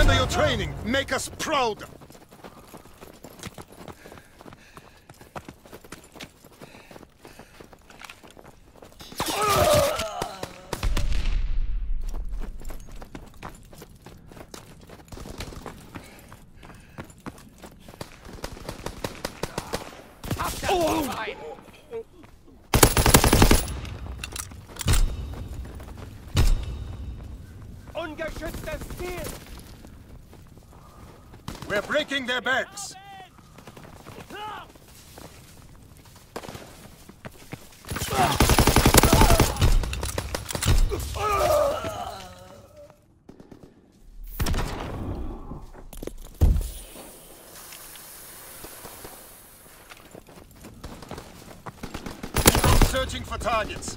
Remember your training. Make us proud. Ungeschütztes Ziel! We're breaking their backs. Searching for targets.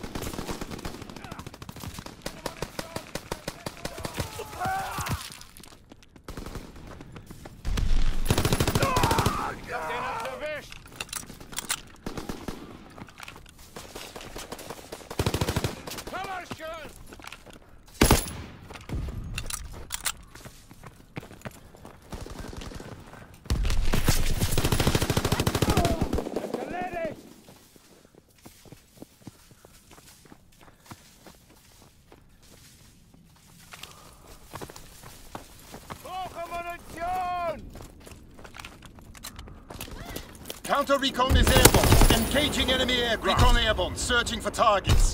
Counter recon is airborne. Engaging enemy aircraft. Recon airborne. Searching for targets.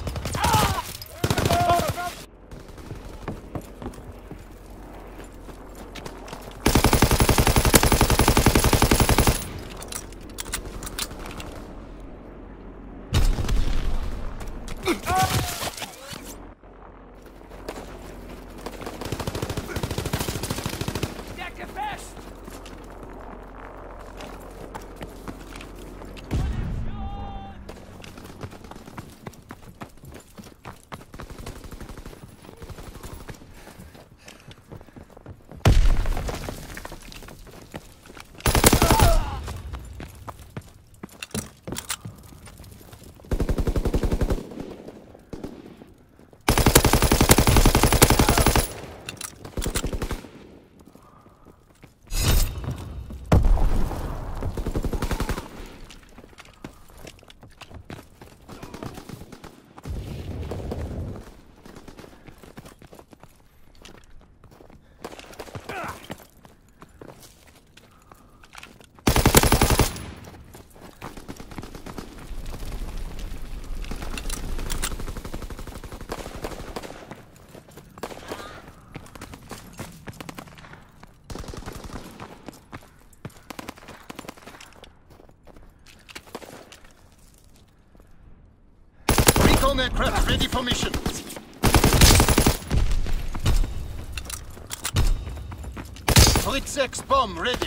Recon aircraft ready for mission. Blitz X bomb ready.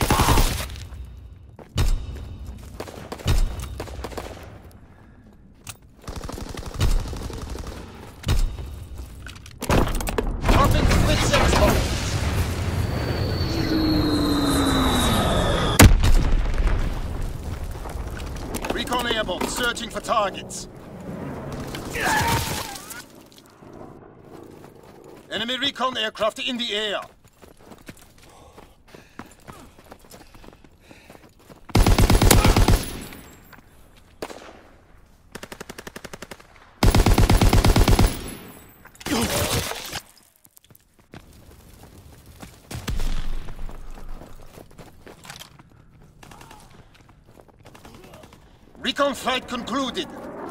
Dropping Blitz X bomb. Recon airborne, searching for targets. Enemy recon aircraft in the air. Recon flight concluded.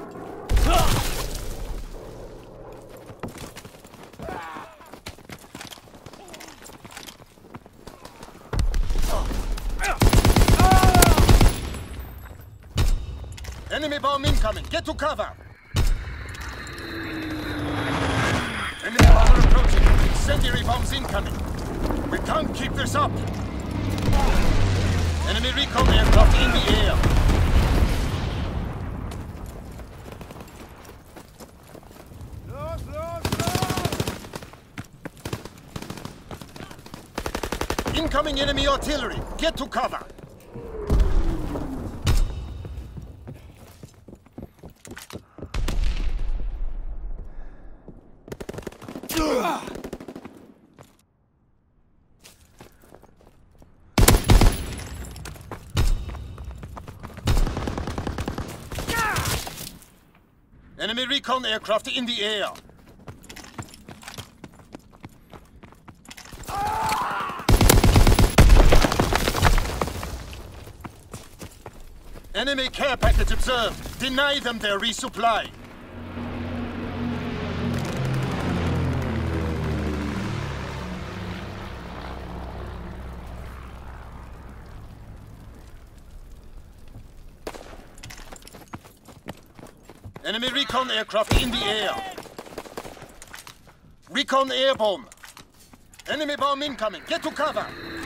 Enemy bomb incoming. Get to cover. Enemy bomber approaching. Incendiary bombs incoming. We can't keep this up. Enemy recon aircraft in the air. Incoming enemy artillery. Get to cover. Enemy recon aircraft in the air. Enemy care package observed. Deny them their resupply. Enemy recon aircraft in the air. Recon airborne. Enemy bomb incoming. Get to cover.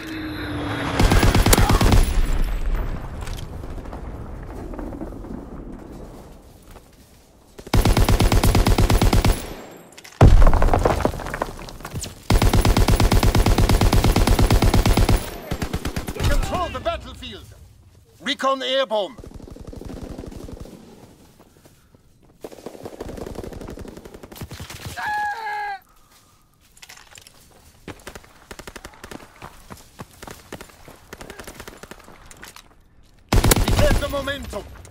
Control the battlefield. Recon airborne. The momentum.